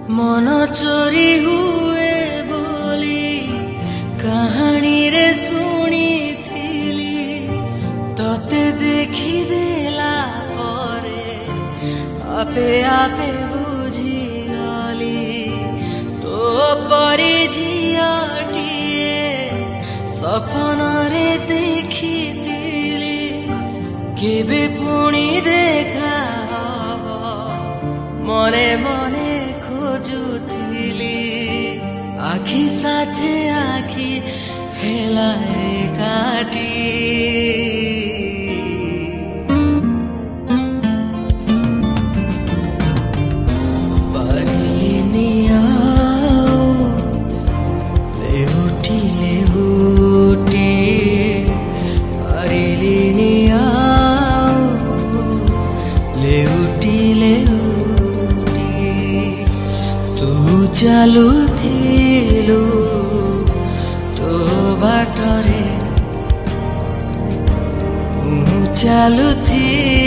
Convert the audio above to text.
मन चोरी हुए बोली कहानी रे सुनी थिली तते देखी देला परे आपे आपे बुझी गली तो परी झियाटिए सपन रे देखी थिली केबे पुणी देखा हब मने मने खोजुथिली आखी साथे आखी हेलाए काटी परिलिनी आओ लेउटी परिलिनी आओ लेउटी तू चालू थिलु तो बाटरे चालू थी